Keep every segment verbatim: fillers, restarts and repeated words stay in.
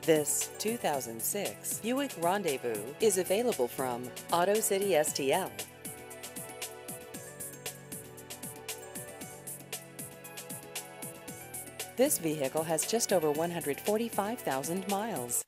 This two thousand six Buick Rendezvous is available from Auto City S T L. This vehicle has just over one hundred forty-five thousand miles.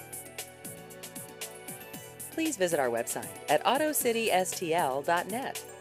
Please visit our website at auto city S T L dot net.